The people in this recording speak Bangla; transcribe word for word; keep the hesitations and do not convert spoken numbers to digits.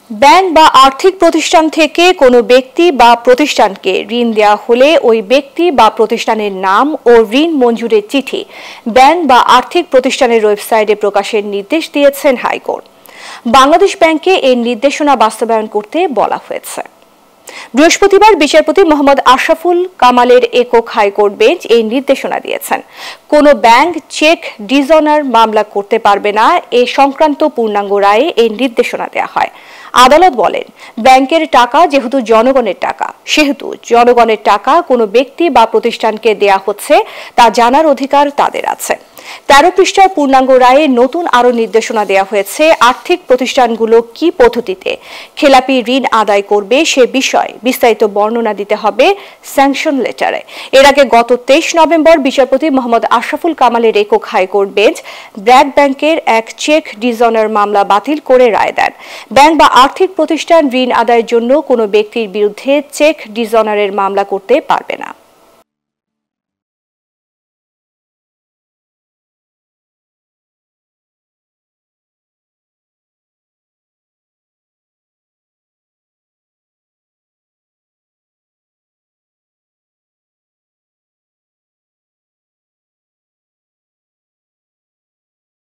ব্যাংক বা আর্থিক প্রতিষ্ঠান থেকে কোনো ব্যক্তি বা প্রতিষ্ঠানকে ঋণ দেওয়া হলে ওই ব্যক্তি বা প্রতিষ্ঠানের নাম ও ঋণ মঞ্জুরের চিঠি ব্যাংক বা আর্থিক প্রতিষ্ঠানের ওয়েবসাইটে প্রকাশের নির্দেশ দিয়েছেন হাইকোর্ট। বাংলাদেশ ব্যাংককে এর নির্দেশনা বাস্তবায়ন করতে বলা হয়েছে। বৃহস্পতিবার বিচারপতি মোহাম্মদ আশরাফুল কামালের একক হাইকোর্ট বেঞ্চ এই নির্দেশনা দিয়েছেন। কোনো ব্যাংক চেক ডিজঅনার মামলা করতে পারবে না এ সংক্রান্ত পূর্ণাঙ্গ রায়ে এই নির্দেশনা দেওয়া হয়। আদালত বলেন, ব্যাংকের টাকা যেহেতু জনগণের টাকা, সেহেতু জনগণের টাকা কোনো ব্যক্তি বা প্রতিষ্ঠানকে দেয়া হচ্ছে তা জানার অধিকার তাদের আছে। তেরো পৃষ্ঠার পূর্ণাঙ্গ রায়ে নতুন আরও নির্দেশনা দেওয়া হয়েছে। আর্থিক প্রতিষ্ঠানগুলো কি পদ্ধতিতে খেলাপি ঋণ আদায় করবে সে বিষয়ে বিস্তারিত বর্ণনা দিতে হবে স্যাংশন লেটারে। এর আগে গত তেইশ নভেম্বর বিচারপতি মোহাম্মদ আশরাফুল কামালের একক হাইকোর্ট বেঞ্চ ব্র্যাক ব্যাংকের এক চেক ডিজঅনার মামলা বাতিল করে রায় দেন। ব্যাংক বা আর্থিক প্রতিষ্ঠান ঋণ আদায়ের জন্য কোনো ব্যক্তির বিরুদ্ধে চেক ডিজঅনারের মামলা করতে পারবে না।